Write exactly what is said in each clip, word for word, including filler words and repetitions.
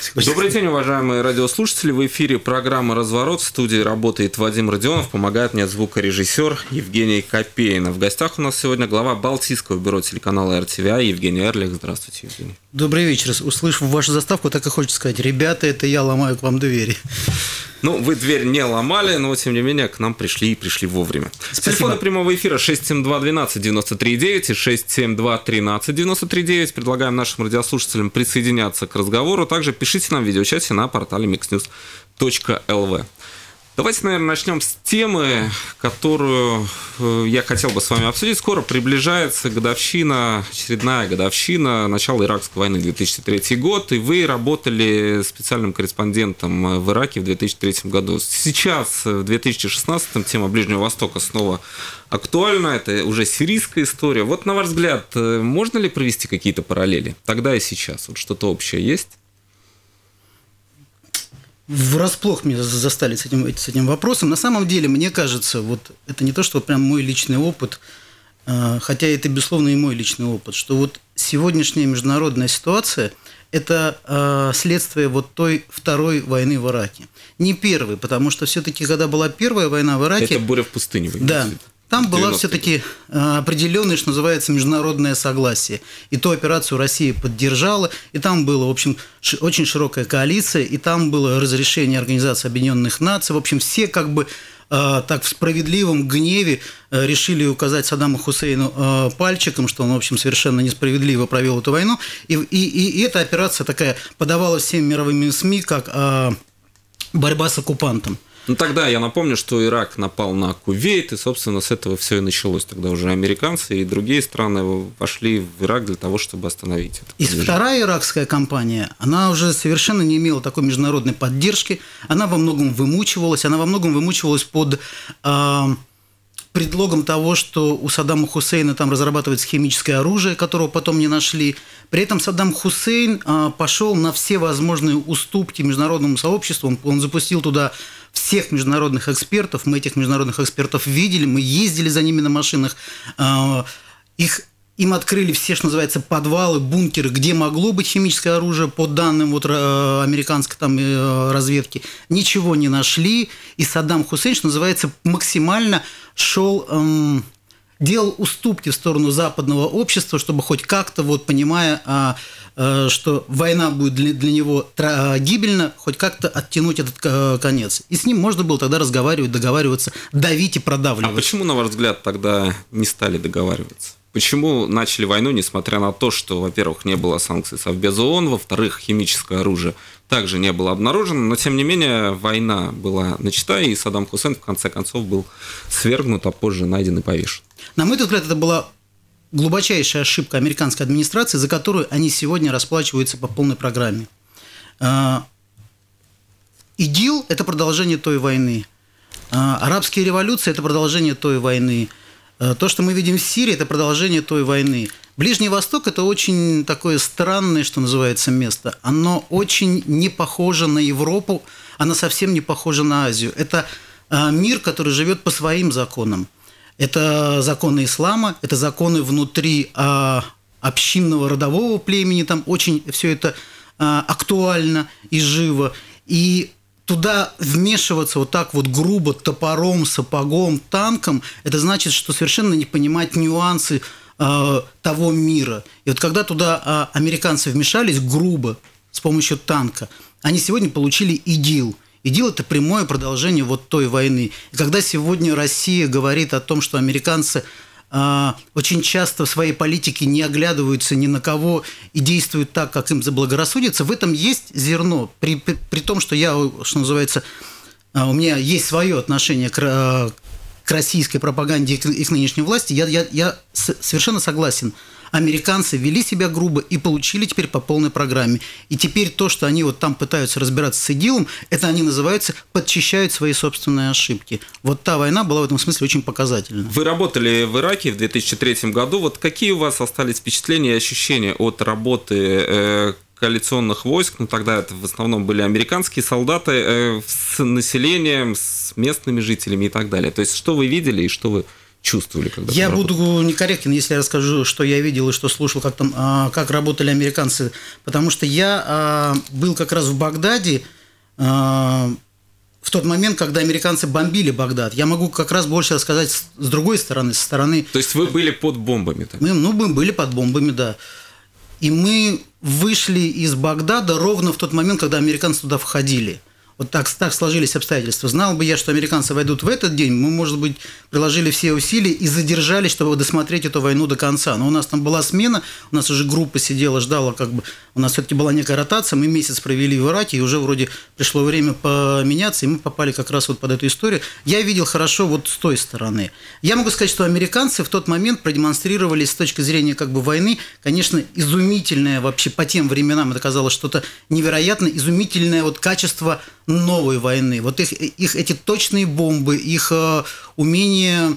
Добрый день, уважаемые радиослушатели. В эфире программа «Разворот». В студии работает Вадим Родионов. Помогает мне звукорежиссер Евгений Копейна. В гостях у нас сегодня глава Балтийского бюро телеканала эр тэ вэ Евгений Эрлих. Здравствуйте, Евгений. Добрый вечер. Услышав вашу заставку, так и хочется сказать: ребята, это я ломаю к вам двери. Ну, вы дверь не ломали, но, тем не менее, к нам пришли и пришли вовремя. Телефоны прямого эфира шесть семь два двенадцать девяносто три девять и шесть семь два тринадцать девяносто три девять. Предлагаем нашим радиослушателям присоединяться к разговору. Также пишите нам в видеочате на портале микс ньюс точка эл ви. Давайте, наверное, начнем с темы, которую я хотел бы с вами обсудить. Скоро приближается годовщина, очередная годовщина начала Иракской войны, две тысячи третий год, и вы работали специальным корреспондентом в Ираке в две тысячи третьем году. Сейчас, в две тысячи шестнадцатом, тема Ближнего Востока снова актуальна, это уже сирийская история. Вот, на ваш взгляд, можно ли провести какие-то параллели тогда и сейчас? Вот что-то общее есть? Врасплох меня застали с этим, с этим вопросом. На самом деле, мне кажется, вот это не то, что прям мой личный опыт, хотя это, безусловно, и мой личный опыт, что вот сегодняшняя международная ситуация – это следствие вот той второй войны в Ираке. Не первой, потому что все-таки, когда была первая война в Ираке… Это буря в пустыне, вы да. Там было все-таки определенное, что называется, международное согласие. И ту операцию Россия поддержала, и там была, в общем, очень широкая коалиция, и там было разрешение Организации Объединенных Наций. В общем, все как бы так в справедливом гневе решили указать Саддаму Хусейну пальчиком, что он, в общем, совершенно несправедливо провел эту войну. И, и, и эта операция такая подавалась всеми мировыми СМИ как борьба с оккупантом. Ну, тогда я напомню, что Ирак напал на Кувейт, и, собственно, с этого все и началось. Тогда уже американцы и другие страны вошли в Ирак для того, чтобы остановить это. И вторая иракская кампания, она уже совершенно не имела такой международной поддержки, она во многом вымучивалась, она во многом вымучивалась под э, предлогом того, что у Саддама Хусейна там разрабатывается химическое оружие, которого потом не нашли. При этом Саддам Хусейн э, пошел на все возможные уступки международному сообществу, он, он запустил туда всех международных экспертов, мы этих международных экспертов видели, мы ездили за ними на машинах, их, им открыли все, что называется, подвалы, бункеры, где могло быть химическое оружие, по данным вот, американской там, разведки, ничего не нашли, и Саддам Хусейн, что называется, максимально шел, эм, делал уступки в сторону западного общества, чтобы хоть как-то, вот, понимая, что война будет для, для него гибельна, хоть как-то оттянуть этот конец. И с ним можно было тогда разговаривать, договариваться, давить и продавливать. А почему, на ваш взгляд, тогда не стали договариваться? Почему начали войну, несмотря на то, что, во-первых, не было санкций Совбеза ООН, во-вторых, химическое оружие также не было обнаружено, но, тем не менее, война была начата, и Саддам Хусейн, в конце концов, был свергнут, а позже найден и повешен? На мой взгляд, это была глубочайшая ошибка американской администрации, за которую они сегодня расплачиваются по полной программе. ИДИЛ – это продолжение той войны. Арабские революции – это продолжение той войны. То, что мы видим в Сирии – это продолжение той войны. Ближний Восток – это очень такое странное, что называется, место. Оно очень не похоже на Европу, оно совсем не похоже на Азию. Это мир, который живет по своим законам. Это законы ислама, это законы внутри а, общинного родового племени, там очень все это а, актуально и живо. И туда вмешиваться вот так вот грубо, топором, сапогом, танком, это значит, что совершенно не понимать нюансы а, того мира. И вот когда туда а, американцы вмешались грубо с помощью танка, они сегодня получили ИДИЛ. ИДИЛ – это прямое продолжение вот той войны. И когда сегодня Россия говорит о том, что американцы э, очень часто в своей политике не оглядываются ни на кого и действуют так, как им заблагорассудится, в этом есть зерно. При, при, при том, что я, что называется, э, у меня есть свое отношение к, э, к российской пропаганде и к, и к нынешней власти, я, я, я с, совершенно согласен. Американцы вели себя грубо и получили теперь по полной программе. И теперь то, что они вот там пытаются разбираться с ИДИЛом, это они называются подчищают свои собственные ошибки. Вот та война была в этом смысле очень показательна. Вы работали в Ираке в две тысячи третьем году. Вот какие у вас остались впечатления и ощущения от работы э, коалиционных войск? Ну, тогда это в основном были американские солдаты э, с населением, с местными жителями и так далее. То есть, что вы видели и что вы чувствовали, когда Я буду некорректен, если я расскажу, что я видел и что слушал, как там, как работали американцы, потому что я был как раз в Багдаде в тот момент, когда американцы бомбили Багдад. Я могу как раз больше рассказать с другой стороны, со стороны... То есть вы были под бомбами? Так? Мы, ну, мы были под бомбами, да. И мы вышли из Багдада ровно в тот момент, когда американцы туда входили. Вот так, так сложились обстоятельства. Знал бы я, что американцы войдут в этот день, мы, может быть, приложили все усилия и задержались, чтобы досмотреть эту войну до конца. Но у нас там была смена, у нас уже группа сидела, ждала, как бы, у нас все-таки была некая ротация, мы месяц провели в Ираке, и уже вроде пришло время поменяться, и мы попали как раз вот под эту историю. Я видел хорошо вот с той стороны. Я могу сказать, что американцы в тот момент продемонстрировали с точки зрения как бы войны, конечно, изумительное вообще по тем временам, это казалось что-то невероятно, изумительное вот качество новой войны. Вот их, их эти точные бомбы, их э, умение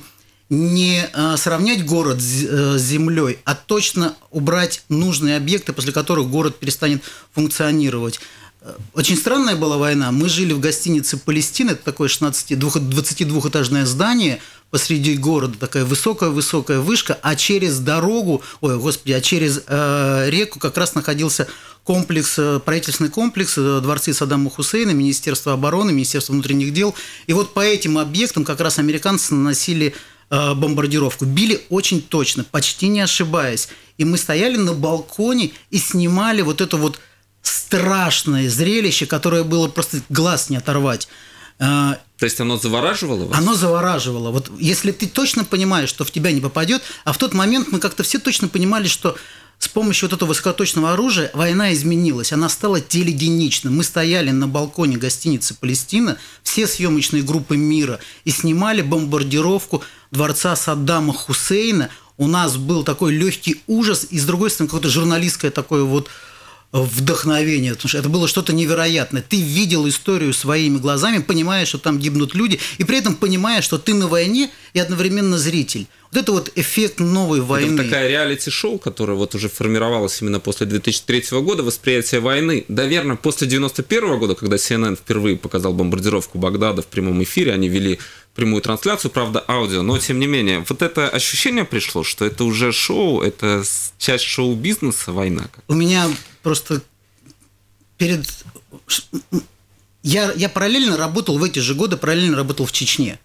не э, сравнять город с, э, с землей, а точно убрать нужные объекты, после которых город перестанет функционировать. Очень странная была война. Мы жили в гостинице «Палестина», это такое двадцатидвухэтажное здание посреди города, такая высокая-высокая вышка, а через дорогу, ой, господи, а через э, реку как раз находился комплекс, правительственный комплекс, дворцы Саддама Хусейна, Министерство обороны, Министерство внутренних дел. И вот по этим объектам как раз американцы наносили э, бомбардировку. Били очень точно, почти не ошибаясь. И мы стояли на балконе и снимали вот это вот страшное зрелище, которое было просто глаз не оторвать. То есть оно завораживало вас? Оно завораживало. Вот если ты точно понимаешь, что в тебя не попадет, а в тот момент мы как-то все точно понимали, что с помощью вот этого высокоточного оружия война изменилась, она стала телегеничной. Мы стояли на балконе гостиницы «Палестина», все съемочные группы мира, и снимали бомбардировку дворца Саддама Хусейна. У нас был такой легкий ужас, и с другой стороны какое-то журналистское такое вот вдохновение, потому что это было что-то невероятное. Ты видел историю своими глазами, понимая, что там гибнут люди, и при этом понимая, что ты на войне и одновременно зритель. Вот это вот эффект новой войны. Это такая реалити-шоу, которая вот уже формировалась именно после две тысячи третьего года, восприятие войны. Наверное, после девяносто первого года, когда си эн эн впервые показал бомбардировку Багдада в прямом эфире, они вели прямую трансляцию, правда, аудио, но тем не менее, вот это ощущение пришло, что это уже шоу, это часть шоу-бизнеса, война. У меня просто перед... Я, я параллельно работал в эти же годы, параллельно работал в Чечне.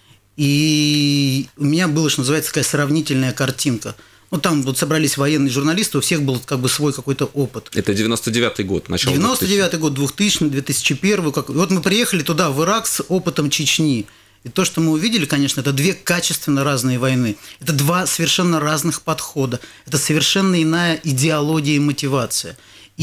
И у меня была, что называется, такая сравнительная картинка. Ну, там вот собрались военные журналисты, у всех был как бы свой какой-то опыт. Это девяносто девятый год, начало девяносто девятый год, двухтысячный, две тысячи первый. Как... Вот мы приехали туда, в Ирак, с опытом Чечни. И то, что мы увидели, конечно, это две качественно разные войны. Это два совершенно разных подхода. Это совершенно иная идеология и мотивация.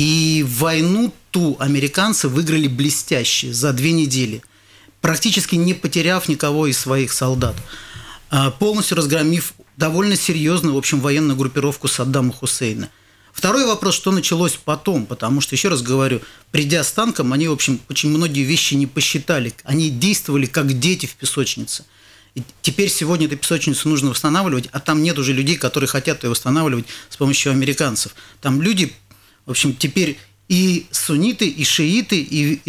И войну ту американцы выиграли блестяще за две недели, практически не потеряв никого из своих солдат, полностью разгромив довольно серьезную, в общем, военную группировку Саддама Хусейна. Второй вопрос, что началось потом, потому что, еще раз говорю, придя с танком, они, в общем, очень многие вещи не посчитали. Они действовали как дети в песочнице. И теперь сегодня эту песочницу нужно восстанавливать, а там нет уже людей, которые хотят ее восстанавливать с помощью американцев. Там люди, в общем, теперь и сунниты, и шииты, и,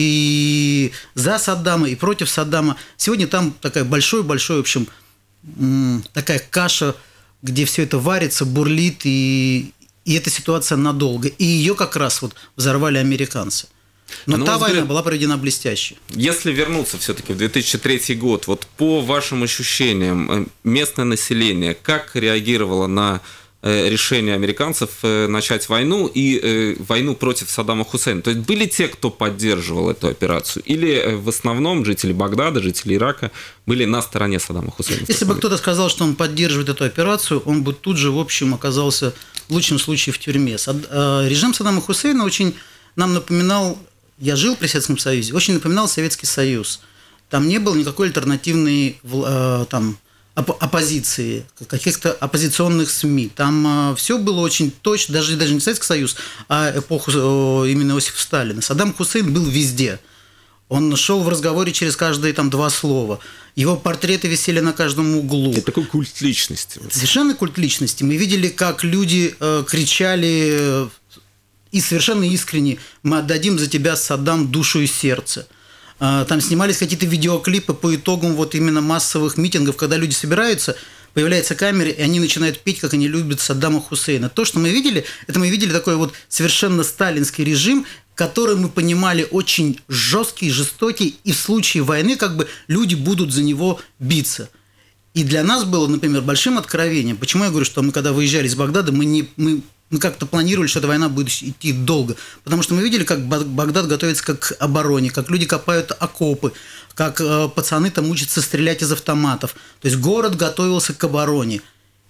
и за Саддама, и против Саддама. Сегодня там такая большой-большой, в общем, такая каша, где все это варится, бурлит, и... И эта ситуация надолго. И ее как раз вот взорвали американцы. Но а та война взгляд, была проведена блестяще. Если вернуться все-таки в две тысячи третий год, вот по вашим ощущениям, местное население как реагировало на решение американцев начать войну и войну против Саддама Хусейна? То есть были те, кто поддерживал эту операцию? Или в основном жители Багдада, жители Ирака были на стороне Саддама Хусейна? Если бы кто-то сказал, что он поддерживает эту операцию, он бы тут же, в общем, оказался в лучшем случае в тюрьме. Режим Саддама Хусейна очень нам напоминал, я жил при Советском Союзе, очень напоминал Советский Союз. Там не было никакой альтернативной там, оппозиции, каких-то оппозиционных СМИ. Там все было очень точно, даже, даже не Советский Союз, а эпоху именно Иосифа Сталина. Саддам Хусейн был везде. Он шел в разговоре через каждые там, два слова. Его портреты висели на каждом углу. Это такой культ личности. Совершенно культ личности. Мы видели, как люди э, кричали э, и совершенно искренне: «Мы отдадим за тебя, Саддам, душу и сердце». Э, там снимались какие-то видеоклипы по итогам вот именно массовых митингов, когда люди собираются. появляется камера, и они начинают петь, как они любят Саддама Хусейна. То, что мы видели, это мы видели такой вот совершенно сталинский режим, который мы понимали очень жесткий, жестокий, и в случае войны как бы люди будут за него биться. И для нас было, например, большим откровением. Почему я говорю, что мы, когда выезжали из Багдада, мы, не, мы, мы как-то планировали, что эта война будет идти долго. Потому что мы видели, как Багдад готовится как к обороне, как люди копают окопы, как э, пацаны там учатся стрелять из автоматов. То есть город готовился к обороне.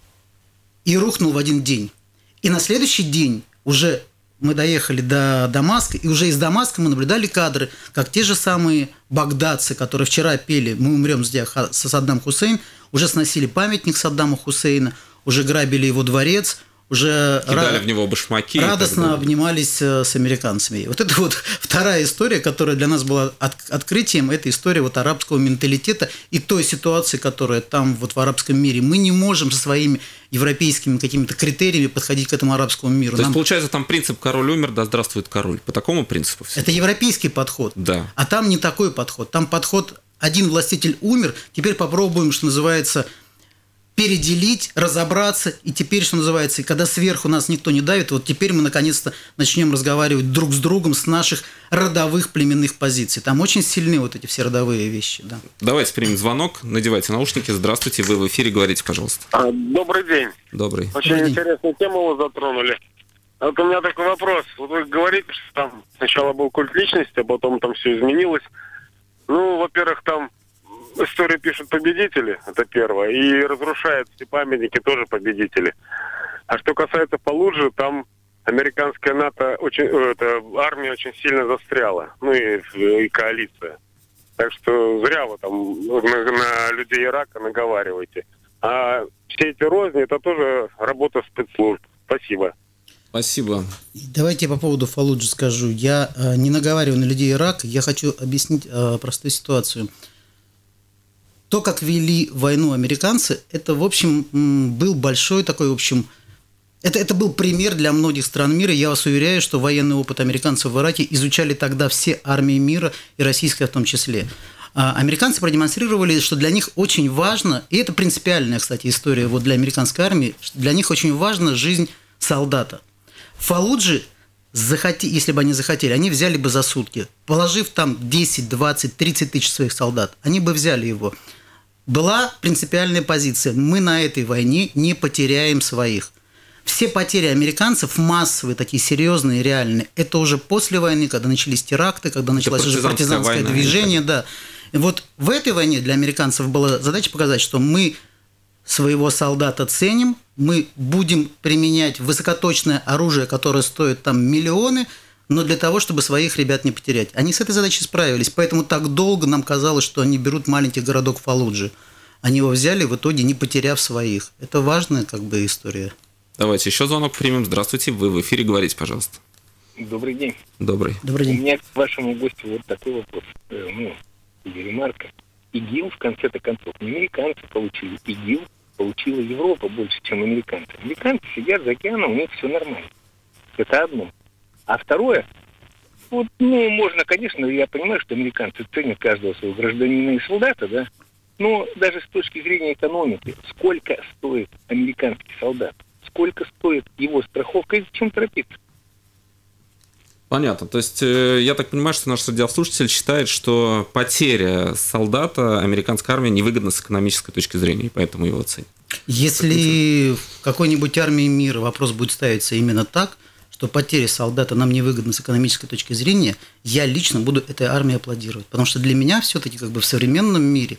И рухнул в один день. И на следующий день уже мы доехали до Дамаска, и уже из Дамаска мы наблюдали кадры, как те же самые багдадцы, которые вчера пели «Мы умрем здесь, Саддам Хусейн», уже сносили памятник Саддаму Хусейна, уже грабили его дворец, уже кидали ра- в него башмаки. радостно обнимались с американцами. Вот это вот вторая история, которая для нас была от- открытием, это история вот арабского менталитета и той ситуации, которая там вот в арабском мире. Мы не можем со своими европейскими какими-то критериями подходить к этому арабскому миру. То Нам... есть, получается, там принцип «король умер, да здравствует король». По такому принципу все. Это европейский подход. Да. А там не такой подход. Там подход «один властитель умер, теперь попробуем, что называется, переделить, разобраться, и теперь, что называется, и когда сверху нас никто не давит, вот теперь мы наконец-то начнем разговаривать друг с другом с наших родовых племенных позиций. Там очень сильны вот эти все родовые вещи. Да. Давайте примем звонок, надевайте наушники. Здравствуйте, вы в эфире, говорите, пожалуйста. А, добрый день. Добрый. Очень Добрый день. интересную тему вы затронули. Вот у меня такой вопрос. Вот вы говорите, что там сначала был культ личности, а потом там все изменилось. Ну, во-первых, там историю пишут победители, это первое, и разрушают все памятники тоже победители. А что касается Фаллуджи, там американская НАТО, очень, это, армия очень сильно застряла, ну и, и коалиция. Так что зря вы там на, на людей Ирака наговариваете. А все эти розни, это тоже работа спецслужб. Спасибо. Спасибо. Давайте я по поводу Фаллуджи скажу. Я э, не наговариваю на людей Ирака, я хочу объяснить э, простую ситуацию. То, как вели войну американцы, это, в общем, был большой такой, в общем, это, это был пример для многих стран мира. Я вас уверяю, что военный опыт американцев в Ираке изучали тогда все армии мира, и российская в том числе. А американцы продемонстрировали, что для них очень важно, и это принципиальная, кстати, история вот для американской армии, для них очень важна жизнь солдата. Фаллуджи, захоти, если бы они захотели, они взяли бы за сутки, положив там десять, двадцать, тридцать тысяч своих солдат, они бы взяли его. Была принципиальная позиция. Мы на этой войне не потеряем своих. Все потери американцев, массовые, такие серьезные, реальные, это уже после войны, когда начались теракты, когда началось уже партизанское война, движение. Да. И вот в этой войне для американцев была задача показать, что мы своего солдата ценим, мы будем применять высокоточное оружие, которое стоит там миллионы, но для того, чтобы своих ребят не потерять. Они с этой задачей справились, поэтому так долго нам казалось, что они берут маленький городок Фаллуджи. Они его взяли, в итоге не потеряв своих. Это важная как бы история. Давайте еще звонок примем. Здравствуйте, вы в эфире, говорите, пожалуйста. Добрый день. Добрый. Добрый день. У меня к вашему гостю вот такой вопрос. Э, ну, или ремарка. ИГИЛ в конце-то концов не американцы получили. ИГИЛ получила Европа больше, чем американцы. Американцы сидят за океаном, у них все нормально. Это одно. А второе, вот, ну, можно, конечно, я понимаю, что американцы ценят каждого своего гражданина и солдата, да, но даже с точки зрения экономики, сколько стоит американский солдат, сколько стоит его страховка и зачем торопиться? Понятно. То есть, я так понимаю, что наш радиослушатель считает, что потеря солдата американской армии невыгодна с экономической точки зрения, и поэтому его ценят. Если в какой-нибудь армии мира вопрос будет ставиться именно так, что потеря солдата нам невыгодна с экономической точки зрения, я лично буду этой армии аплодировать. Потому что для меня все-таки как бы в современном мире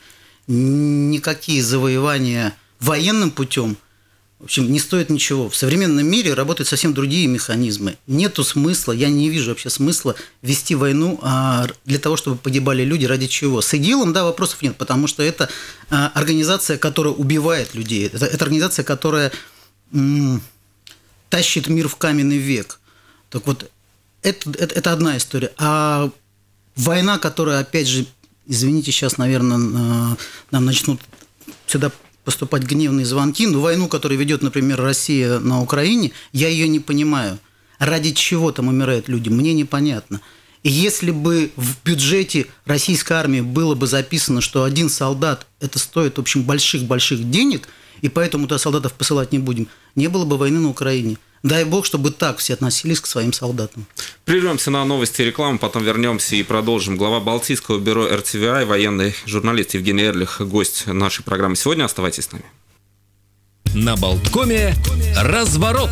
никакие завоевания военным путем, в общем, не стоят ничего. В современном мире работают совсем другие механизмы. Нету смысла, я не вижу вообще смысла вести войну для того, чтобы погибали люди. Ради чего? С ИГИЛом, да, вопросов нет, потому что это организация, которая убивает людей. Это, это организация, которая м- тащит мир в каменный век. Так вот, это, это, это одна история. А война, которая, опять же, извините, сейчас, наверное, нам начнут сюда поступать гневные звонки, но войну, которую ведет, например, Россия на Украине, я ее не понимаю. Ради чего там умирают люди, мне непонятно. И если бы в бюджете российской армии было бы записано, что один солдат это стоит, в общем, больших-больших денег, и поэтому туда солдатов посылать не будем, не было бы войны на Украине. Дай бог, чтобы так все относились к своим солдатам. Прервемся на новости и рекламу, потом вернемся и продолжим. Глава Балтийского бюро эр ти ви ай, военный журналист Евгений Эрлих, гость нашей программы сегодня. Оставайтесь с нами. На Болткоме разворот.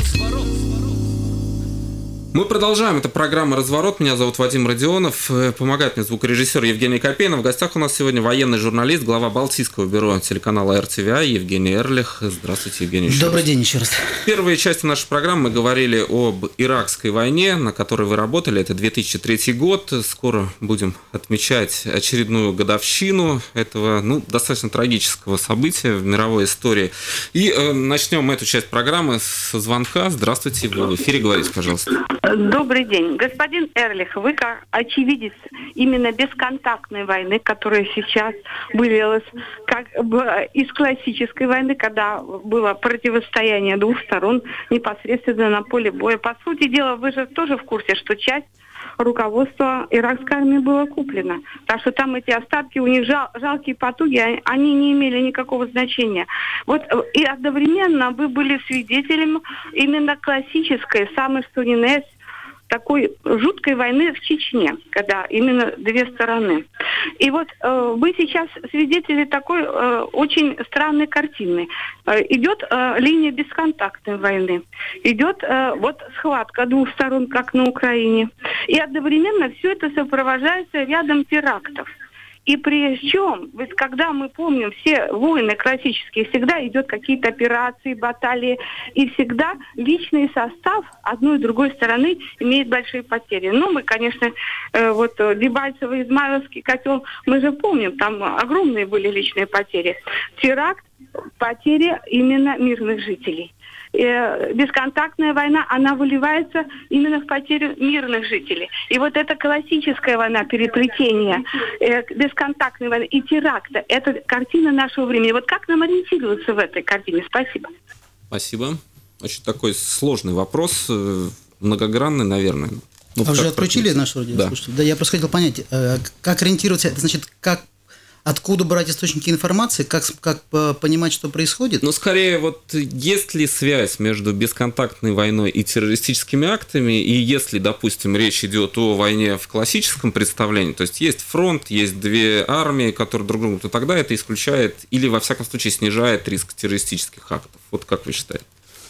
Мы продолжаем. Это программа «Разворот». Меня зовут Вадим Родионов. Помогает мне звукорежиссер Евгений Копейнов. В гостях у нас сегодня военный журналист, глава Балтийского бюро телеканала эр ти ви ай Евгений Эрлих. Здравствуйте, Евгений. Еще Добрый раз. день еще раз. В первой части нашей программы мы говорили об иракской войне, на которой вы работали. Это две тысячи третий год. Скоро будем отмечать очередную годовщину этого, ну, достаточно трагического события в мировой истории. И э, начнем эту часть программы со звонка. Здравствуйте, вы в эфире, говорите, пожалуйста. Добрый день. Господин Эрлих, вы как очевидец именно бесконтактной войны, которая сейчас вылилась как бы из классической войны, когда было противостояние двух сторон непосредственно на поле боя. По сути дела, вы же тоже в курсе, что часть руководства иракской армии было куплено. Так что там эти остатки, у них жал, жалкие потуги, они не имели никакого значения. Вот и одновременно вы были свидетелем именно классической, самой что ни на есть, такой жуткой войны в Чечне, когда именно две стороны. И вот э, вы сейчас свидетели такой э, очень странной картины. Э, идет э, линия бесконтактной войны, идет э, вот схватка двух сторон, как на Украине, и одновременно все это сопровождается рядом терактов. И причем, ведь когда мы помним, все войны классические, всегда идет какие-то операции, баталии, и всегда личный состав одной и другой стороны имеет большие потери. Ну, мы, конечно, вот Дебальцево, Измайловский котел, мы же помним, там огромные были личные потери. Теракт, потери именно мирных жителей. Бесконтактная война, она выливается именно в потерю мирных жителей. И вот эта классическая война, переплетение э, бесконтактной войны и теракта, это картина нашего времени. Вот как нам ориентироваться в этой картине? Спасибо. Спасибо. Очень такой сложный вопрос, многогранный, наверное. Ну, а уже отключили нашу радиослушателя? Да. да, я просто хотел понять, как ориентироваться, это значит, как откуда брать источники информации, как, как понимать, что происходит? Ну, скорее, вот есть ли связь между бесконтактной войной и террористическими актами, и если, допустим, речь идет о войне в классическом представлении, то есть есть фронт, есть две армии, которые друг другу, то тогда это исключает или, во всяком случае, снижает риск террористических актов. Вот как вы считаете?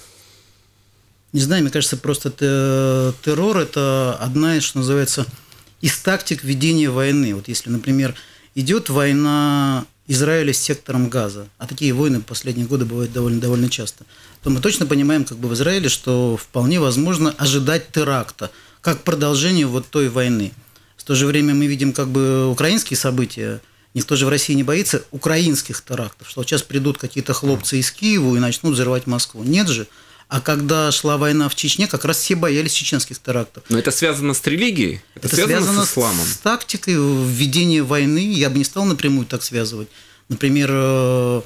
Не знаю, мне кажется, просто террор – это одна из, что называется, из тактик ведения войны. Вот если, например, идет война Израиля с сектором Газа, а такие войны в последние годы бывают довольно, довольно часто, то мы точно понимаем, как бы в Израиле, что вполне возможно ожидать теракта, как продолжение вот той войны. В то же время мы видим как бы украинские события, никто же в России не боится украинских терактов, что сейчас придут какие-то хлопцы из Киева и начнут взрывать Москву. Нет же. А когда шла война в Чечне, как раз все боялись чеченских терактов. Но это связано с религией? Это, это связано, связано с исламом? С тактикой введения войны. Я бы не стал напрямую так связывать. Например,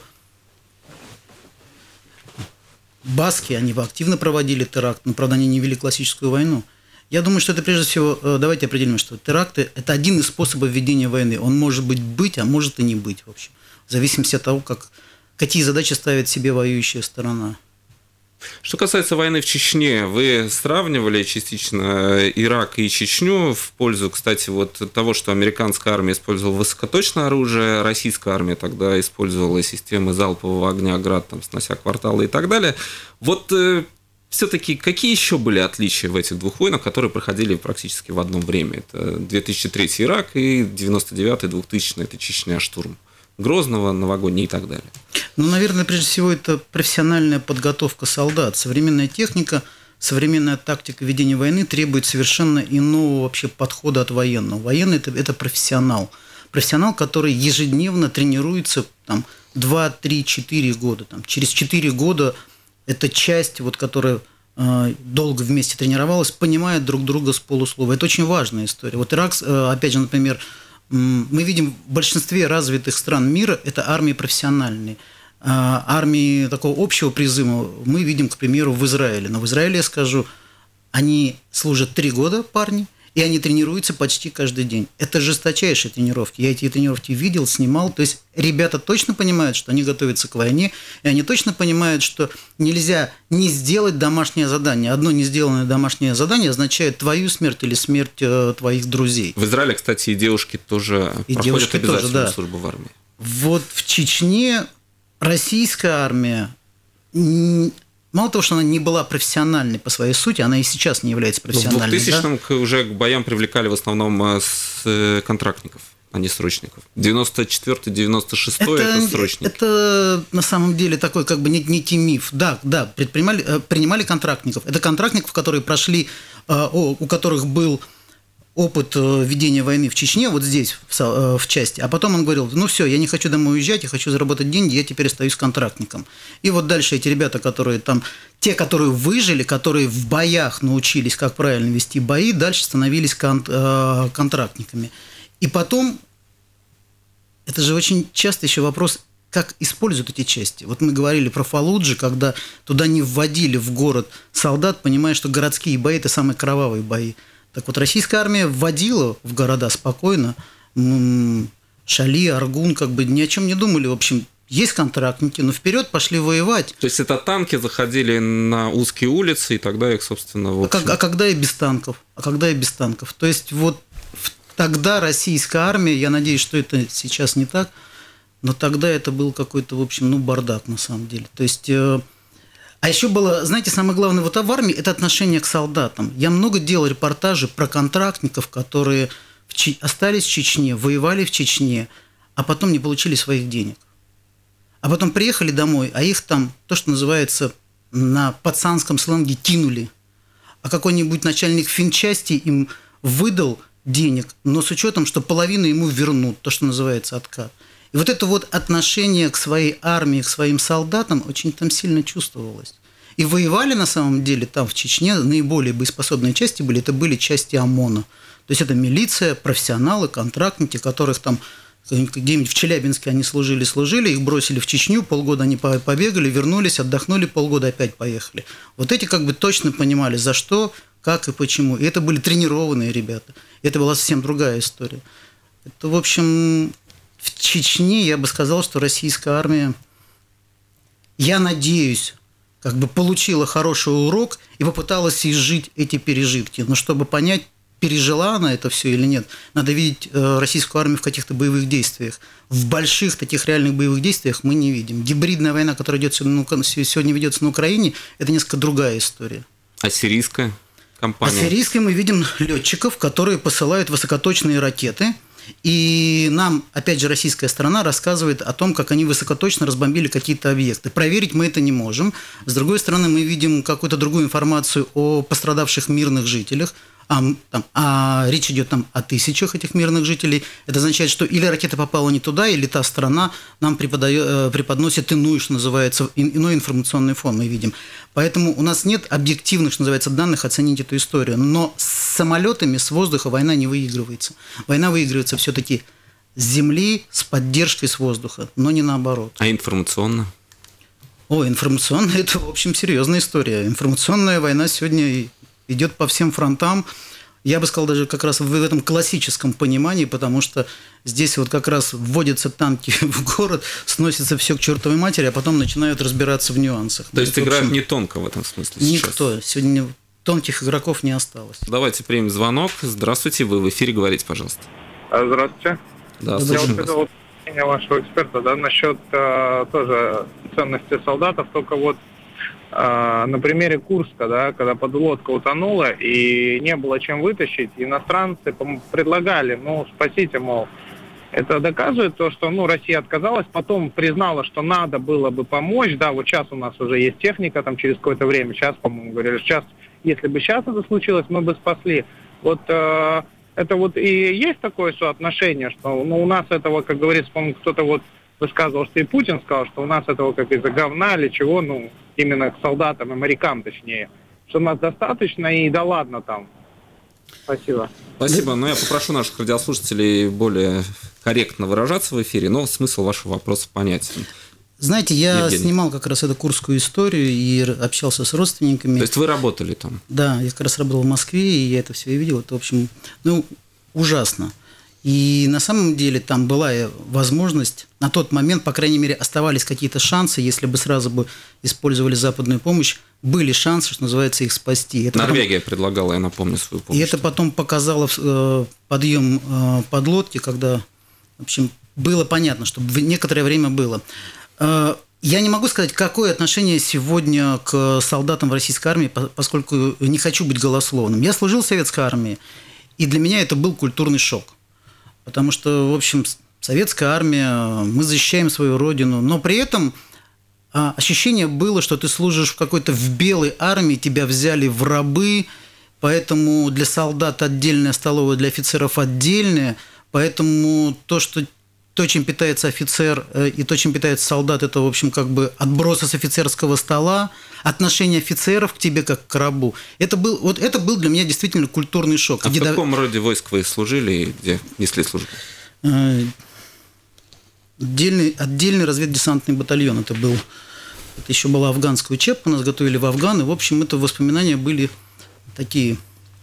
баски, они активно проводили теракт, но, правда, они не вели классическую войну. Я думаю, что это прежде всего, давайте определим, что теракты – это один из способов ведения войны. Он может быть быть, а может и не быть, в общем. В зависимости от того, как, какие задачи ставит себе воюющая сторона. Что касается войны в Чечне, вы сравнивали частично Ирак и Чечню в пользу, кстати, вот того, что американская армия использовала высокоточное оружие, российская армия тогда использовала системы залпового огня, град, там, снося кварталы и так далее. Вот э, все-таки какие еще были отличия в этих двух войнах, которые проходили практически в одно время? Это две тысячи третий Ирак и девяносто девятый двухтысячный это Чечня, штурм Грозного, новогодний и так далее. Ну, наверное, прежде всего, это профессиональная подготовка солдат. Современная техника, современная тактика ведения войны требует совершенно иного вообще подхода от военного. Военный – это, это профессионал. Профессионал, который ежедневно тренируется там, два, три, четыре года. Там, через четыре года эта часть, вот, которая э, долго вместе тренировалась, понимает друг друга с полуслова. Это очень важная история. Вот Ирак, э, опять же, например, мы видим в большинстве развитых стран мира это армии профессиональные. Армии такого общего призыва мы видим, к примеру, в Израиле. Но в Израиле, я скажу, они служат три года, парни, И они тренируются почти каждый день. Это жесточайшие тренировки. Я эти тренировки видел, снимал. То есть ребята точно понимают, что они готовятся к войне, и они точно понимают, что нельзя не сделать домашнее задание. Одно не сделанное домашнее задание означает твою смерть или смерть э, твоих друзей. В Израиле, кстати, и девушки тоже и проходят девушки обязательную тоже, да. службу в армии. Вот в Чечне российская армия... Мало того, что она не была профессиональной по своей сути, она и сейчас не является профессиональной. В двухтысячном да? уже к боям привлекали в основном с контрактников, а не срочников. девяносто четвёртый — девяносто шестой это, это срочники. Это на самом деле такой как бы некий миф. Да, да, предпринимали, принимали контрактников. Это контрактников, которые прошли, у которых был опыт ведения войны в Чечне, вот здесь, в, в части, а потом он говорил, ну все, я не хочу домой уезжать, я хочу заработать деньги, я теперь остаюсь контрактником. И вот дальше эти ребята, которые там, те, которые выжили, которые в боях научились, как правильно вести бои, дальше становились кон, э, контрактниками. И потом, это же очень часто еще вопрос, как используют эти части. Вот мы говорили про Фаллуджи, когда туда не вводили в город солдат, понимая, что городские бои – это самые кровавые бои. Так вот, российская армия вводила в города спокойно. Шали, Аргун, как бы ни о чем не думали. В общем, есть контрактники, но вперед пошли воевать. То есть это танки заходили на узкие улицы, и тогда их, собственно, в общем... а, как, а когда и без танков? А когда и без танков? То есть вот тогда российская армия, я надеюсь, что это сейчас не так, но тогда это был какой-то, в общем, ну, бардак на самом деле. То есть... А еще было, знаете, самое главное вот в армии – это отношение к солдатам. Я много делал репортажи про контрактников, которые в Ч... остались в Чечне, воевали в Чечне, а потом не получили своих денег. А потом приехали домой, а их там, то, что называется на пацанском сленге, кинули. А какой-нибудь начальник финчасти им выдал денег, но с учетом, что половину ему вернут, то, что называется откат. И вот это вот отношение к своей армии, к своим солдатам очень там сильно чувствовалось. И воевали на самом деле там в Чечне наиболее боеспособные части были, это были части ОМОНа. То есть это милиция, профессионалы, контрактники, которых там где-нибудь в Челябинске они служили-служили, их бросили в Чечню, полгода они побегали, вернулись, отдохнули, полгода опять поехали. Вот эти как бы точно понимали, за что, как и почему. И это были тренированные ребята. И это была совсем другая история. Это, в общем... В Чечне я бы сказал, что российская армия, я надеюсь, как бы получила хороший урок и попыталась изжить эти пережитки. Но чтобы понять, пережила она это все или нет, надо видеть российскую армию в каких-то боевых действиях. В больших таких реальных боевых действиях мы не видим. Гибридная война, которая идет сегодня ведется на Украине, это несколько другая история. А сирийская кампания? А сирийской мы видим летчиков, которые посылают высокоточные ракеты. И нам, опять же, российская сторона рассказывает о том, как они высокоточно разбомбили какие-то объекты. Проверить мы это не можем. С другой стороны, мы видим какую-то другую информацию о пострадавших мирных жителях. А, там, а речь идет там о тысячах этих мирных жителей. Это означает, что или ракета попала не туда, или та страна нам преподает, преподносит иную, что называется, иной информационный фон, мы видим. Поэтому у нас нет объективных, что называется, данных оценить эту историю. Но с самолетами, с воздуха война не выигрывается. Война выигрывается все-таки с земли, с поддержкой с воздуха, но не наоборот. А информационно? О, информационно – это, в общем, серьезная история. Информационная война сегодня идет по всем фронтам. Я бы сказал, даже как раз в этом классическом понимании, потому что здесь вот как раз вводятся танки в город, сносится все к чертовой матери, а потом начинают разбираться в нюансах. То есть играют не тонко в этом смысле сейчас? Никто. Сегодня тонких игроков не осталось. Давайте примем звонок. Здравствуйте, вы в эфире, говорите, пожалуйста. Здравствуйте. Да, Я слушаем вот вас. хотел мнение вашего эксперта, да, насчет э, тоже ценности солдатов, только вот на примере Курска, да, когда подлодка утонула и не было чем вытащить, иностранцы предлагали, ну, спасите, мол, это доказывает то, что, ну, Россия отказалась, потом признала, что надо было бы помочь, да, вот сейчас у нас уже есть техника, там, через какое-то время, сейчас, по-моему, говорили, сейчас, если бы сейчас это случилось, мы бы спасли. Вот э, это вот и есть такое соотношение, что, ну, у нас этого, как говорится, по-моему, кто-то вот высказывал, что и Путин сказал, что у нас этого как из-за говна или чего, ну, именно к солдатам и морякам, точнее, что у нас достаточно и да ладно там. Спасибо. Спасибо. Но я попрошу наших радиослушателей более корректно выражаться в эфире, но смысл вашего вопроса понятен. Знаете, я Евгений. снимал как раз эту курскую историю и общался с родственниками. То есть вы работали там? Да, я как раз работал в Москве, и я это все видел. Это, в общем, ну, ужасно. И на самом деле там была возможность, на тот момент, по крайней мере, оставались какие-то шансы, если бы сразу бы использовали западную помощь, были шансы, что называется, их спасти. Это Норвегия потом... предлагала, я напомню, свою помощь. И это потом показало э, подъем э, подлодки, когда, в общем, было понятно, что в некоторое время было. Э, я не могу сказать, какое отношение сегодня к солдатам в российской армии, поскольку не хочу быть голословным. Я служил в советской армии, и для меня это был культурный шок. Потому что, в общем, советская армия, мы защищаем свою родину, но при этом ощущение было, что ты служишь в какой-то в белой армии, тебя взяли в рабы, поэтому для солдат отдельная столовая, для офицеров отдельная, поэтому то, что то, чем питается офицер и то, чем питается солдат, это, в общем, как бы отбросы с офицерского стола, отношение офицеров к тебе как к рабу. Это был, вот это был для меня действительно культурный шок. А где в каком роде войск вы служили и где несли службу? Отдельный, отдельный разведдесантный батальон это был. Это еще была афганская учебка, нас готовили в Афган, и, в общем, это воспоминания были такие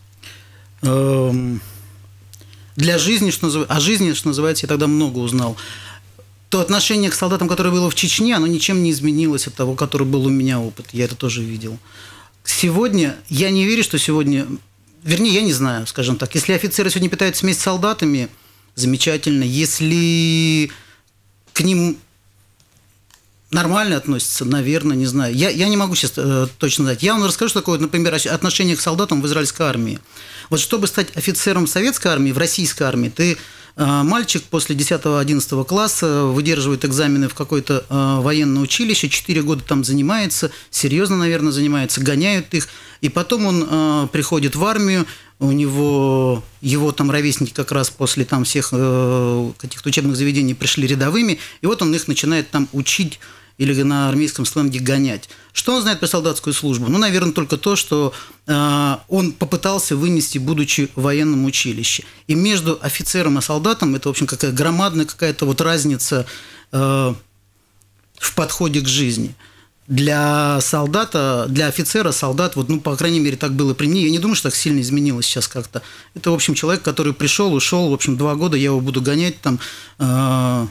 эм, для жизни, что называется, о жизни, что называется, я тогда много узнал. То отношение к солдатам, которое было в Чечне, оно ничем не изменилось от того, который был у меня опыт, я это тоже видел. Сегодня, я не верю, что сегодня, вернее, я не знаю, скажем так, если офицеры сегодня питаются вместе с солдатами, замечательно, если к ним нормально относятся, наверное, не знаю. Я, я не могу сейчас э, точно знать. Я вам расскажу, что такое, например, отношение к солдатам в израильской армии. Вот чтобы стать офицером советской армии, в российской армии, ты, э, мальчик после десятого-одиннадцатого класса, выдерживает экзамены в какое-то э, военное училище, четыре года там занимается, серьезно, наверное, занимается, гоняют их, и потом он э, приходит в армию, у него, его там ровесники как раз после там всех э, каких-то учебных заведений пришли рядовыми, и вот он их начинает там учить или на армейском сленге гонять. Что он знает про солдатскую службу? Ну, наверное, только то, что э, он попытался вынести, будучи в военном училище. И между офицером и солдатом это, в общем, какая громадная какая-то вот разница э, в подходе к жизни. Для солдата, для офицера солдат, вот, ну, по крайней мере, так было при мне. Я не думаю, что так сильно изменилось сейчас как-то. Это, в общем, человек, который пришел, ушел, в общем, два года я его буду гонять там. Э,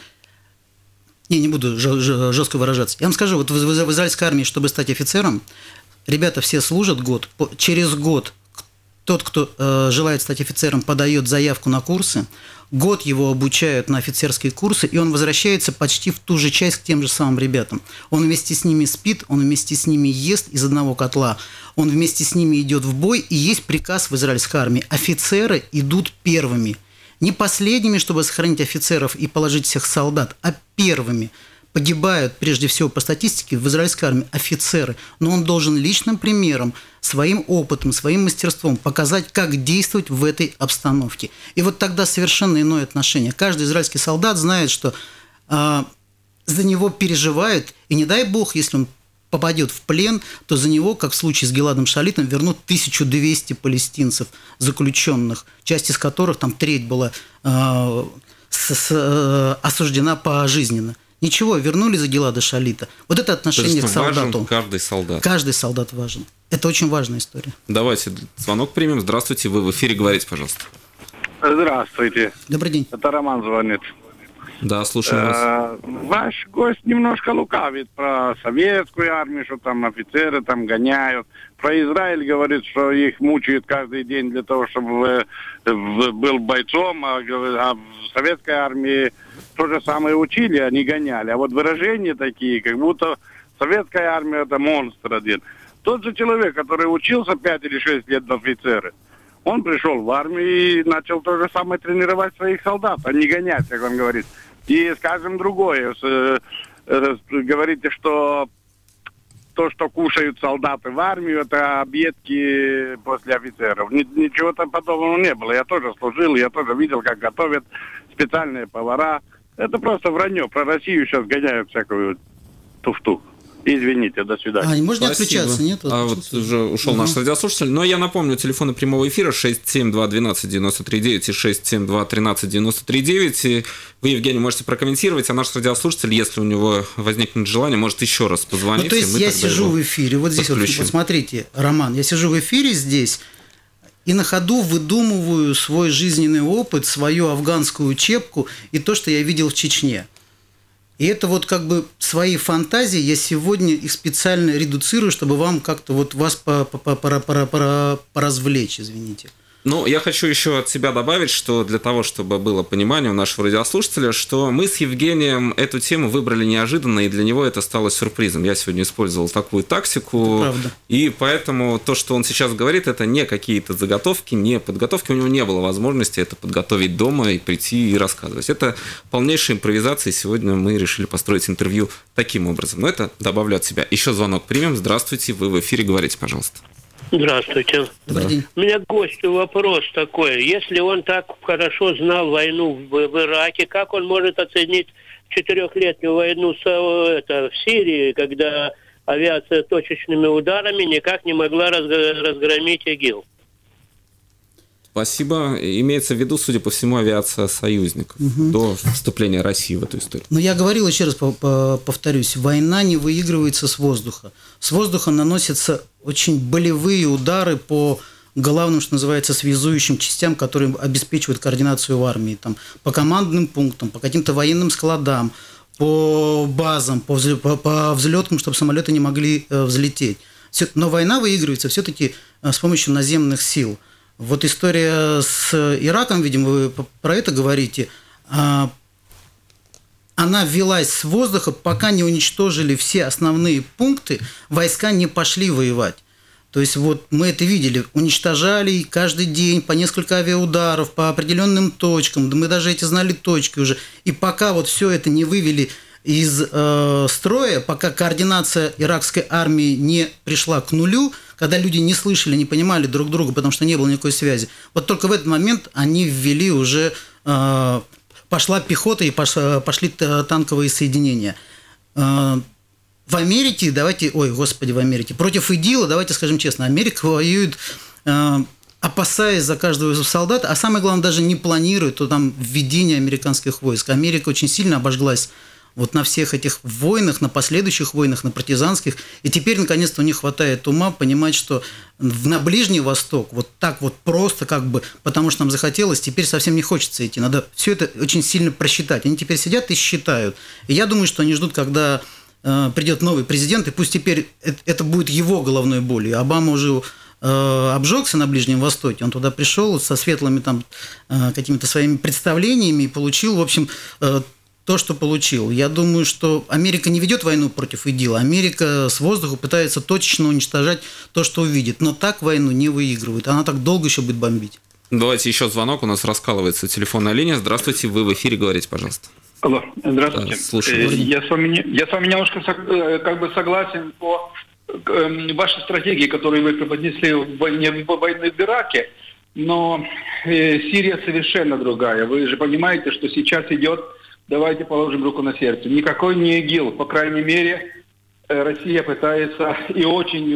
Не, не буду жестко выражаться. Я вам скажу, вот в израильской армии, чтобы стать офицером, ребята все служат год. Через год тот, кто э, желает стать офицером, подает заявку на курсы. Год его обучают на офицерские курсы, и он возвращается почти в ту же часть к тем же самым ребятам. Он вместе с ними спит, он вместе с ними ест из одного котла, он вместе с ними идет в бой, и есть приказ в израильской армии. Офицеры идут первыми. Не последними, чтобы сохранить офицеров и положить всех солдат, а первыми. Погибают, прежде всего, по статистике, в израильской армии офицеры. Но он должен личным примером, своим опытом, своим мастерством показать, как действовать в этой обстановке. И вот тогда совершенно иное отношение. Каждый израильский солдат знает, что э, за него переживают, и не дай бог, если он попадет в плен, то за него, как в случае с Гиладом Шалитом, вернут тысячу двести палестинцев заключенных, часть из которых, там треть была э, с, с, э, осуждена пожизненно. Ничего, вернули за Гилада Шалита. Вот это отношение то к солдату. Важен каждый солдат. Каждый солдат важен. Это очень важная история. Давайте звонок примем. Здравствуйте, вы в эфире, говорите, пожалуйста. Здравствуйте. Добрый день. Это Роман звонит. Да, слушаю вас. Ваш гость немножко лукавит про советскую армию, что там офицеры там гоняют. Про Израиль говорит, что их мучают каждый день для того, чтобы был бойцом, а в советской армии то же самое учили, а не гоняли. А вот выражения такие, как будто советская армия это монстр один. Тот же человек, который учился пять или шесть лет на офицеры, он пришел в армию и начал то же самое тренировать своих солдат, а не гонять, как он говорит. И, скажем, другое. Говорите, что то, что кушают солдаты в армию, это объедки после офицеров. Ничего там подобного не было. Я тоже служил, я тоже видел, как готовят специальные повара. Это просто вранье. Про Россию сейчас гоняют всякую туфту. Извините, до свидания. А, можно не Спасибо. отключаться, нет? А вот уже ушел угу. наш радиослушатель. Но я напомню, телефоны прямого эфира шесть семь два двенадцать девяносто три девять и шесть семь два тринадцать девяносто три девять. И вы, Евгений, можете прокомментировать, а наш радиослушатель, если у него возникнет желание, может еще раз позвонить. Ну, то есть я сижу в эфире, вот здесь вот, вот смотрите, Роман, я сижу в эфире здесь и на ходу выдумываю свой жизненный опыт, свою афганскую учебку и то, что я видел в Чечне. И это вот как бы свои фантазии я сегодня их специально редуцирую, чтобы вам как-то вот вас поразвлечь, извините. Ну, я хочу еще от себя добавить, что для того, чтобы было понимание у нашего радиослушателя, что мы с Евгением эту тему выбрали неожиданно, и для него это стало сюрпризом. Я сегодня использовал такую тактику, и поэтому то, что он сейчас говорит, это не какие-то заготовки, не подготовки. У него не было возможности это подготовить дома и прийти и рассказывать. Это полнейшая импровизация, и сегодня мы решили построить интервью таким образом. Но это добавлю от себя. Еще звонок примем. Здравствуйте, вы в эфире, говорите, пожалуйста. Здравствуйте. Да. У меня к гостю вопрос такой. Если он так хорошо знал войну в, в Ираке, как он может оценить четырехлетнюю войну с, это, в Сирии, когда авиация точечными ударами никак не могла разгромить ИГИЛ? Спасибо. Имеется в виду, судя по всему, авиация союзников угу. до вступления России в эту историю. Но я говорил, еще раз повторюсь, война не выигрывается с воздуха. С воздуха наносятся очень болевые удары по главным, что называется, связующим частям, которые обеспечивают координацию в армии. Там, по командным пунктам, по каким-то военным складам, по базам, по, взлё- по, по взлеткам, чтобы самолеты не могли э, взлететь. Все, но война выигрывается все-таки э, с помощью наземных сил. Вот история с Ираком, видимо, вы про это говорите, она велась с воздуха, пока не уничтожили все основные пункты, войска не пошли воевать. То есть вот мы это видели, уничтожали каждый день по несколько авиаударов, по определенным точкам, да мы даже эти знали точки уже. И пока вот все это не вывели из э, строя, пока координация иракской армии не пришла к нулю, когда люди не слышали, не понимали друг друга, потому что не было никакой связи, вот только в этот момент они ввели уже, э, пошла пехота и пош, пошли танковые соединения. Э, в Америке, давайте, ой, господи, в Америке, против ИГИЛа, давайте скажем честно, Америка воюет, э, опасаясь за каждого солдата, а самое главное, даже не планирует то там введение американских войск. Америка очень сильно обожглась вот на всех этих войнах, на последующих войнах, на партизанских. И теперь, наконец-то, у них хватает ума понимать, что на Ближний Восток вот так вот просто, как бы, потому что нам захотелось, теперь совсем не хочется идти. Надо все это очень сильно просчитать. Они теперь сидят и считают. И я думаю, что они ждут, когда э, придет новый президент, и пусть теперь это, это будет его головной болью. Обама уже э, обжегся на Ближнем Востоке, он туда пришел со светлыми там э, какими-то своими представлениями и получил, в общем, э, то, что получил. Я думаю, что Америка не ведет войну против ИГИЛа. Америка с воздуха пытается точечно уничтожать то, что увидит. Но так войну не выигрывает. Она так долго еще будет бомбить. Давайте еще звонок. У нас раскалывается телефонная линия. Здравствуйте, вы в эфире, говорите, пожалуйо. Алло, здравствуйте. Да, слушаю. Я с вами, я с вами немножко как бы согласен по вашей стратегии, которую вы преподнесли в войне, в войне в Ираке. Но Сирия совершенно другая. Вы же понимаете, что сейчас идет, давайте положим руку на сердце, никакой не ИГИЛ. По крайней мере, Россия пытается и очень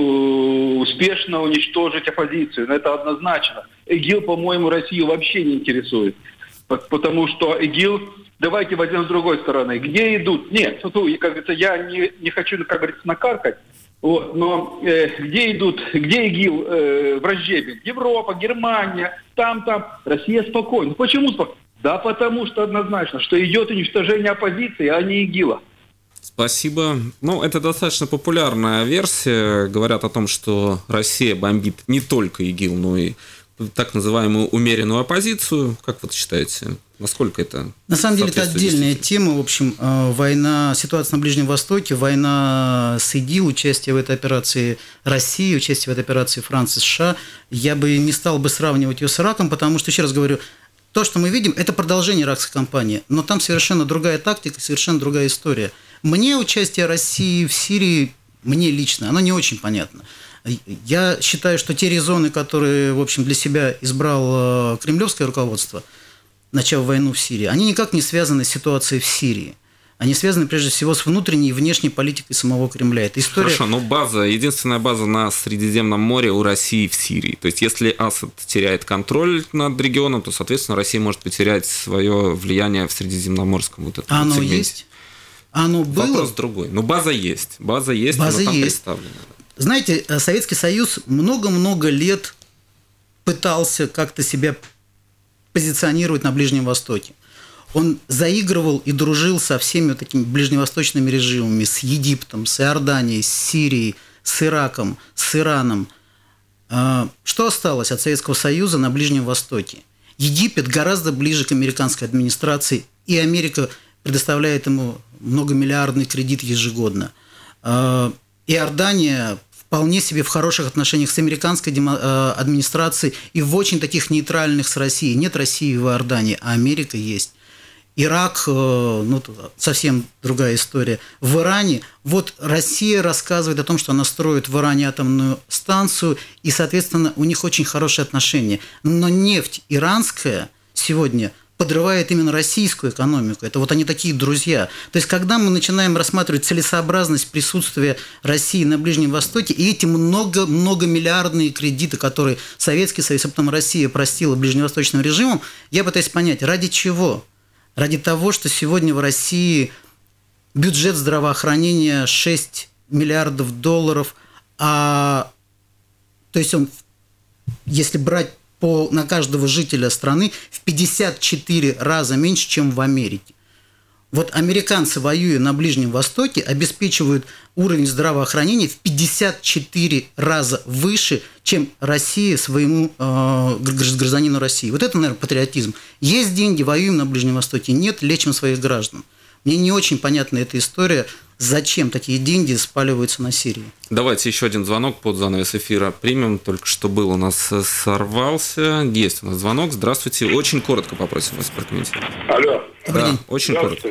успешно уничтожить оппозицию. Но это однозначно. ИГИЛ, по-моему, Россию вообще не интересует. Потому что ИГИЛ, давайте возьмем с другой стороны. Где идут? Нет, как говорится, я не, не хочу, как говорится, накаркать. Вот, но э, где идут, где ИГИЛ э, враждебен? Европа, Германия, там, там. Россия спокойна. Почему спокойна? Да потому что однозначно, что идет уничтожение оппозиции, а не ИГИЛа. Спасибо. Ну, это достаточно популярная версия. Говорят о том, что Россия бомбит не только ИГИЛ, но и так называемую умеренную оппозицию. Как вы считаете, насколько это? На самом деле это отдельная тема. В общем, война, ситуация на Ближнем Востоке, война с ИГИЛ, участие в этой операции России, участие в этой операции Франции, США. Я бы не стал бы сравнивать ее с Ираком, потому что, еще раз говорю, то, что мы видим, это продолжение иракской кампании, но там совершенно другая тактика, совершенно другая история. Мне участие России в Сирии, мне лично, оно не очень понятно. Я считаю, что те резоны, которые, в общем, для себя избрал кремлевское руководство, начав войну в Сирии, они никак не связаны с ситуацией в Сирии. Они связаны прежде всего с внутренней и внешней политикой самого Кремля. Это история... Хорошо, но база, единственная база на Средиземном море у России в Сирии. То есть, если Асад теряет контроль над регионом, то, соответственно, Россия может потерять свое влияние в Средиземноморском вот этом Оно сегменте. есть? Оно было? Вопрос другой. Но база есть. База есть, база она там есть. представлена. Знаете, Советский Союз много-много лет пытался как-то себя позиционировать на Ближнем Востоке. Он заигрывал и дружил со всеми вот такими ближневосточными режимами, с Египтом, с Иорданией, с Сирией, с Ираком, с Ираном. Что осталось от Советского Союза на Ближнем Востоке? Египет гораздо ближе к американской администрации, и Америка предоставляет ему многомиллиардный кредит ежегодно. Иордания вполне себе в хороших отношениях с американской администрацией и в очень таких нейтральных с Россией. Нет России в Иордании, а Америка есть. Ирак, ну, совсем другая история. В Иране, вот Россия рассказывает о том, что она строит в Иране атомную станцию, и, соответственно, у них очень хорошие отношения. Но нефть иранская сегодня подрывает именно российскую экономику. Это вот они такие друзья. То есть, когда мы начинаем рассматривать целесообразность присутствия России на Ближнем Востоке, и эти много-многомиллиардные кредиты, которые Советский Союз, а потом Россия простила ближневосточным режимом, я пытаюсь понять, ради чего? Ради того, что сегодня в России бюджет здравоохранения шесть миллиардов долларов, а, то есть он, если брать по, на каждого жителя страны, в пятьдесят четыре раза меньше, чем в Америке. Вот американцы, воюя на Ближнем Востоке, обеспечивают уровень здравоохранения в пятьдесят четыре раза выше, чем Россия своему э, гражданину России. Вот это, наверное, патриотизм. Есть деньги, воюем на Ближнем Востоке. Нет, лечим своих граждан. Мне не очень понятна эта история, зачем такие деньги спаливаются на Сирии. Давайте еще один звонок под занавес эфира примем. Только что был у нас сорвался. Есть у нас звонок. Здравствуйте. Очень коротко попросим вас прокомментировать. Алло. Да, очень коротко.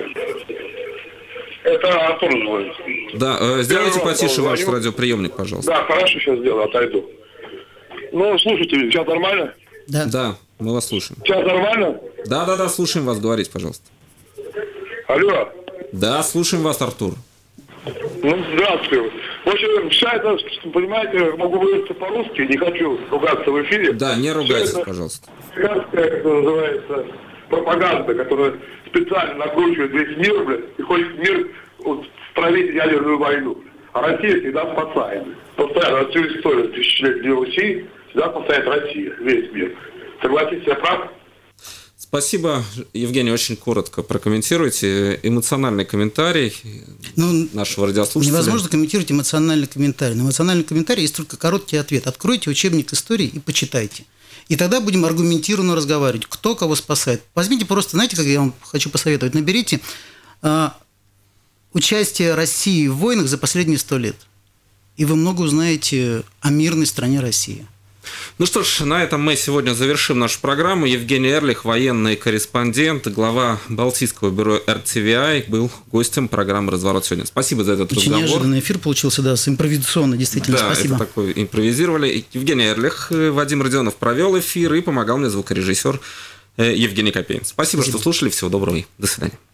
Это Артур звонит. Да, э, сделайте потише ваш радиоприемник, пожалуйста. Да, хорошо, сейчас сделаю, отойду. Ну, слушайте, сейчас нормально? Да. Да, мы вас слушаем. Сейчас нормально? Да, да, да, слушаем вас, говорите, пожалуйста. Алло. Да, слушаем вас, Артур. Ну, здравствуйте. В общем, считается, понимаете, могу выразиться по-русски, не хочу ругаться в эфире. Да, не ругайтесь, это, пожалуйста. Как это называется, пропаганда, которая специально накручивает весь мир, блядь, и хочет мир вот, стравить ядерную войну. А Россия всегда спасает. Постоянно всю историю тысячелетней Руси всегда спасает Россия, весь мир. Согласитесь, я прав? Спасибо, Евгений, очень коротко прокомментируйте. Эмоциональный комментарий ну, нашего радиослушателя. Невозможно комментировать эмоциональный комментарий. На эмоциональный комментарий есть только короткий ответ. Откройте учебник истории и почитайте. И тогда будем аргументированно разговаривать, кто кого спасает. Возьмите просто, знаете, как я вам хочу посоветовать, наберите э, участие России в войнах за последние сто лет. И вы много узнаете о мирной стране России. Ну что ж, на этом мы сегодня завершим нашу программу. Евгений Эрлих, военный корреспондент, глава Балтийского бюро эр ти ви ай, был гостем программы «Разворот» сегодня. Спасибо за этот Очень разговор. Очень неожиданный эфир получился, да, с импровизационно, действительно, да, спасибо. Да, это такой импровизировали. Евгений Эрлих, Вадим Родионов провел эфир и помогал мне звукорежиссер Евгений Копейн. Спасибо, спасибо, что слушали. Всего доброго и до свидания.